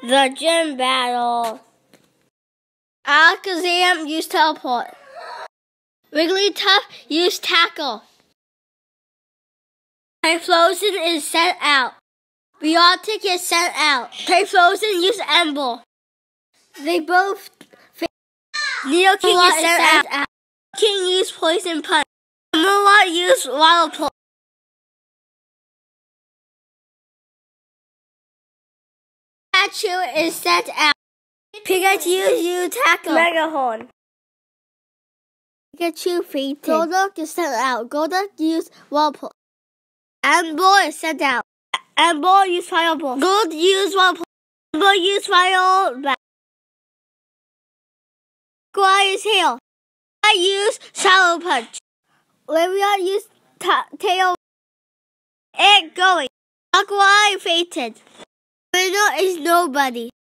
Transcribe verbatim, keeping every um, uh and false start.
The gym battle. Alakazam used teleport. Wigglytuff used tackle. Typhlosion is sent out. Biotic is sent out. Typhlosion used Emble. They both Nidoking is sent out. out. King used Poison Punch. Murloc used Wallopole. Pikachu is sent out. Pikachu used Tackle. Megahorn. Pikachu fainted. Golduck is sent out. Golduck used Wallopole. Emble is sent out. Emble used Fireball. Gold used Wallopole. Emble used Fireball. Squire used Hail. I used Shallow Punch. Olivia used Tail. And going. Aqua fainted. Winner is nobody.